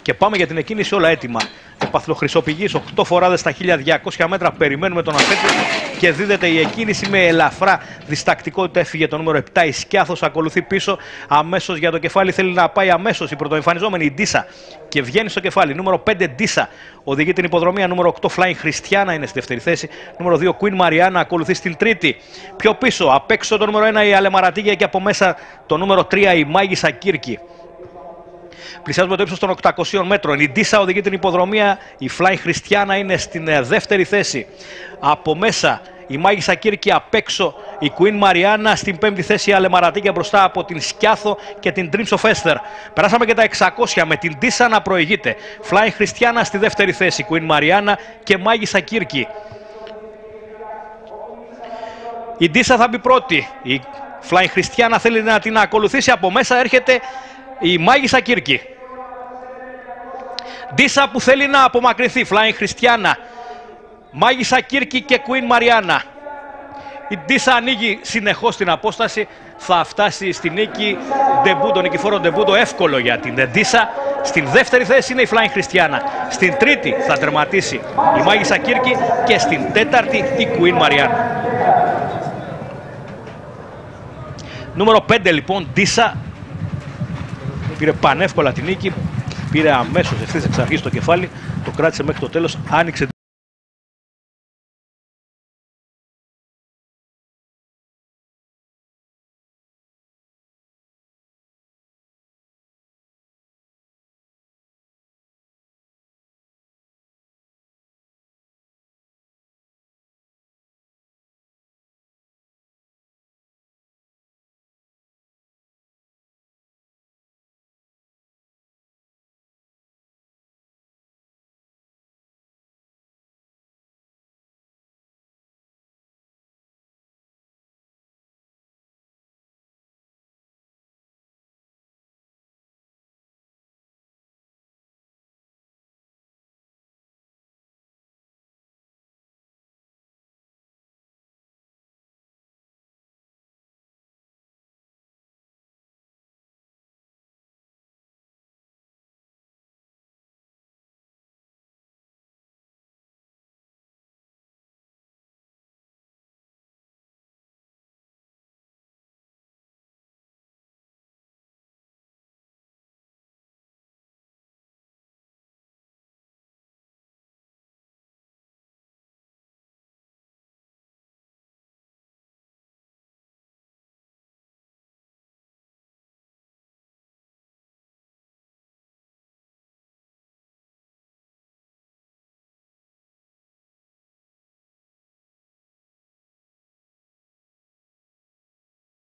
Και πάμε για την εκκίνηση, όλα έτοιμα. Επαθλοχρυσοπηγής, 8 φοράδες στα 1200 μέτρα. Περιμένουμε τον αθλήτη και δίδεται η εκκίνηση με ελαφρά διστακτικότητα. Έφυγε το νούμερο 7. Η Σκιάθος ακολουθεί πίσω. Αμέσως για το κεφάλι θέλει να πάει αμέσως η πρωτοεμφανιζόμενη η Ντίσα και βγαίνει στο κεφάλι. Νούμερο 5 Ντίσα οδηγεί την υποδρομία. Νούμερο 8 Flying Χριστιάνα είναι στη δεύτερη θέση. Νούμερο 2 Queen Mariana ακολουθεί στην τρίτη. Πιο πίσω, απ' έξω το νούμερο 1 η Αλεμαρατίγια και από μέσα το νούμερο 3 η Μάγισσα Κύρκη. Πλησιάζουμε το ύψος των 800 μέτρων. Η Ντίσα οδηγεί την υποδρομία. Η Flying Χριστιάνα είναι στην δεύτερη θέση. Από μέσα η Μάγισσα Κύρκη, απ' έξω η Queen Mariana, στην πέμπτη θέση η Αλεμαρατίγια μπροστά από την Σκιάθο και την Dreams of Esther. Περάσαμε και τα 600 με την Ντίσα να προηγείται. Flying Χριστιάνα στη δεύτερη θέση. Queen Mariana και Μάγισσα Κύρκη. Η Ντίσα θα μπει πρώτη. Η Flying Χριστιάνα θέλει να την ακολουθήσει. Από μέσα έρχεται η Μάγισσα Κύρκη. Ντίσα που θέλει να απομακρυνθεί. Flying Χριστιάνα, Μάγισσα Κύρκη και Queen Mariana. Η Ντίσα ανοίγει συνεχώς την απόσταση. Θα φτάσει στη νίκη. Ντεμπούτο, νικηφόρο ντεμπούτο εύκολο για την Ντίσα. Στην δεύτερη θέση είναι η Flying Χριστιάνα. Στην τρίτη θα τερματίσει η Μάγισσα Κύρκη και στην τέταρτη η Queen Mariana. Νούμερο 5 λοιπόν, Ντίσα. Πήρε πανεύκολα την νίκη. Πήρε αμέσως ευθύς εξ αρχής το κεφάλι. Το κράτησε μέχρι το τέλος. Άνοιξε